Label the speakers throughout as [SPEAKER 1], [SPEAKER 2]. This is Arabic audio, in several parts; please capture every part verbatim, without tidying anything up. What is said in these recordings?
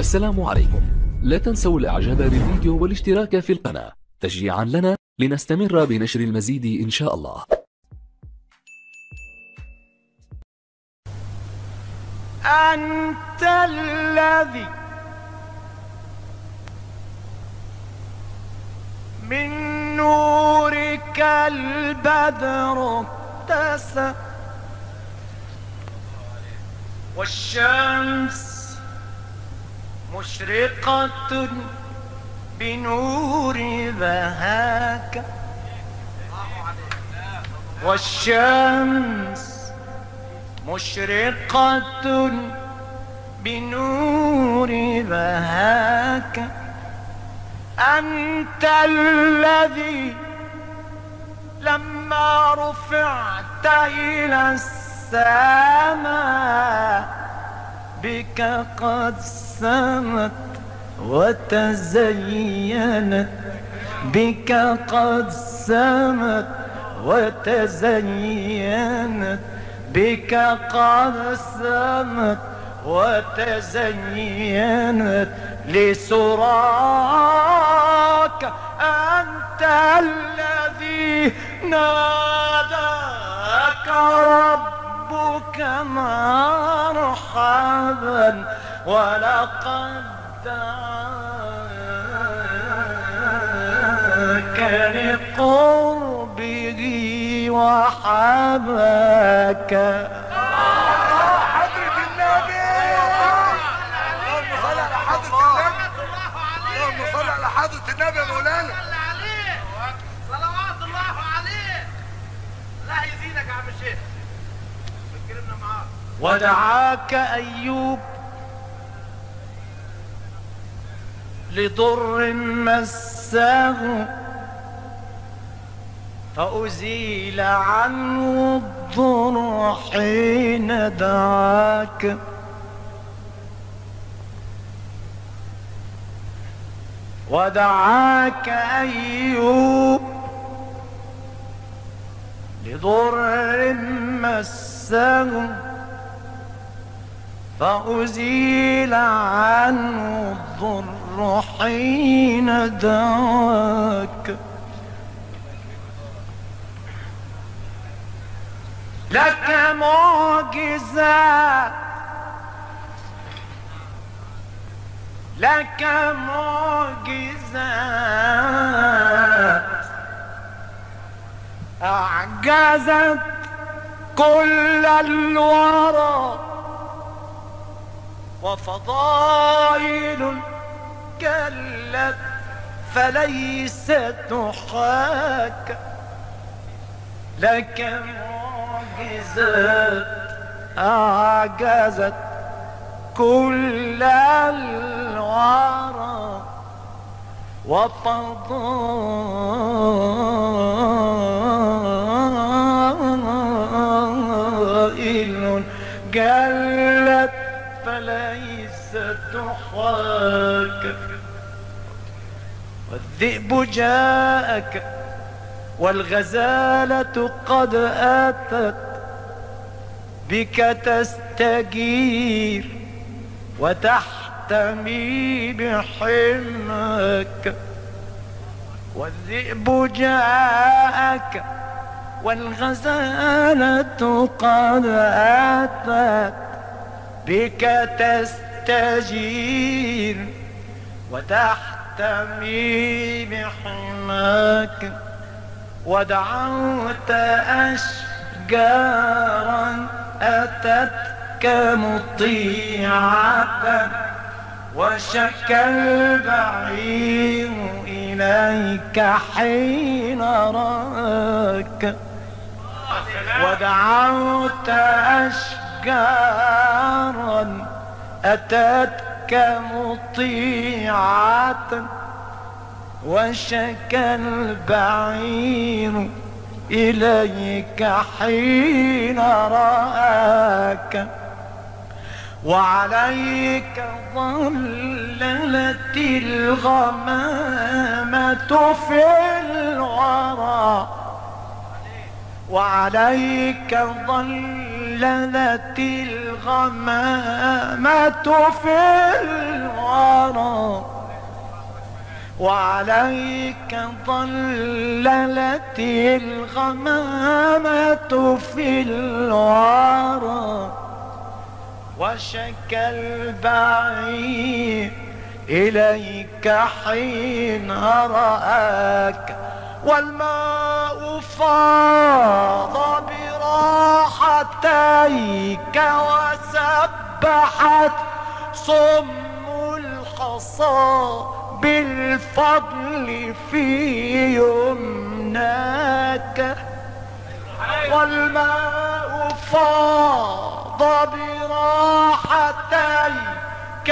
[SPEAKER 1] السلام عليكم. لا تنسوا الاعجاب بالفيديو والاشتراك في القناة تشجيعا لنا لنستمر بنشر المزيد ان شاء الله.
[SPEAKER 2] أنت الذي من نورك البدر اتسم، والشمس مشرقة بنور ذهاك، والشمس مشرقة بنور ذهاك. أنت الذي لما رفعت إلى السماء بك قد سمت وتزينت، بك قد سمت وتزينت، بك قد سمت وتزينت لسراك. أنت الذي ناداك ربك مرحبا ولقد دعاك لقربه وحباك.
[SPEAKER 3] حضرة النبي، اللهم صل على حضرة النبي، اللهم صل على حضرة النبي يا مولانا.
[SPEAKER 4] صلوات الله عليه. الله يزيدك يا عم الشيخ، بتكلمنا معاك.
[SPEAKER 2] ودعاك أيوب لضر مساه فأزيل عنه الضر حين دعاك. ودعاك أيوب لضر مساه فأزيل عنه الضر حين دعاك. لك معجزات، لك معجزات أعجزت كل الورى، وفضائل كلت فليست تحاك. لك معجزات أعجزت كل الورى، وفضائل جلت فليست تحاك. والذئب جاءك والغزالة قد أتت بك تستجير وتحتمي بحماك. والذئب جاءك والغزالة قد أتت بك تستجير وتحتمي بحماك. ودعوت أشجارا أتتك مطيعة، وشكى البعير إليك حين راك. ودعوت أشجارا أتتك مطيعة، وشكى البعير إليك حين رآك. وعليك ظللت الغمامة في الورى، وعليك ظللت الغمامة في الورى، الورى وعليك ظللت الغمامة في الورى وشكى البعير إليك حين رآك والماء فاض براحتيك وسبحت صم الحصى بالفضل في يمناك والماء فاض براحتيك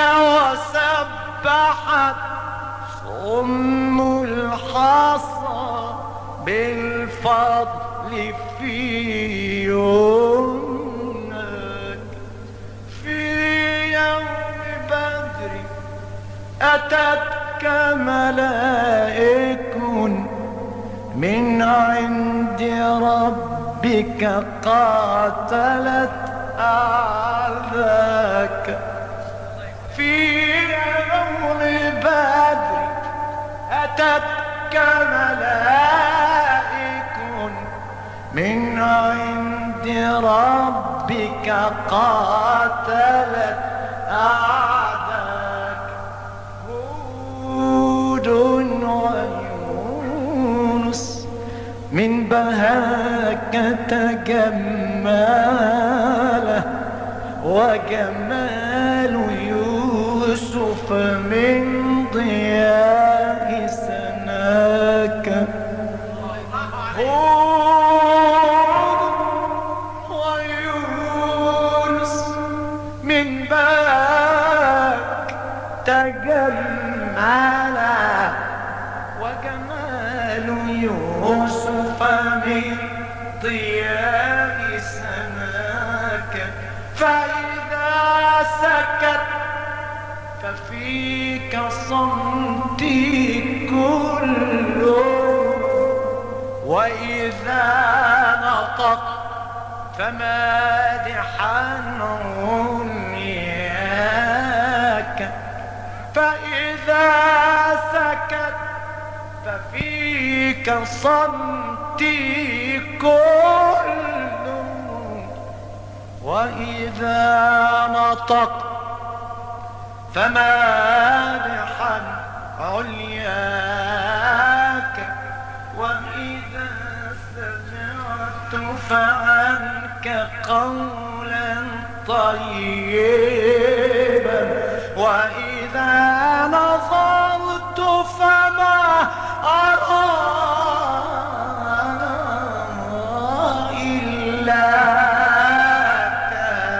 [SPEAKER 2] وسبحت صم الحصى بالفضل في يمناك في يوم بدر أتتك ملائك من عند ربك قاتلت أعداءك في يوم بدر أتتك ملائك من عند ربك قاتلت أعداءك هود ويونس من بهاك تجماله وجمال يوسف من ضياء سناك هود ويونس من بهاك تجماله وجمال يوسف من ضياء سناك فإذا سكت ففيك صمتي كله وإذا نطق فمادحا عنياك فإذا سكت ففيك صمتي كله وإذا نطق فمادحا علياك وإذا سمعت فعنك قولا طيبا وإذا نظرت فما أرى إلاك.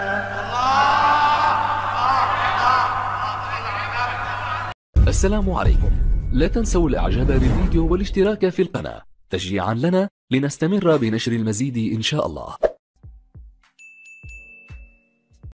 [SPEAKER 1] السلام عليكم. لا تنسوا الاعجاب بالفيديو والاشتراك في القناة تشجيعا لنا لنستمر بنشر المزيد إن شاء الله.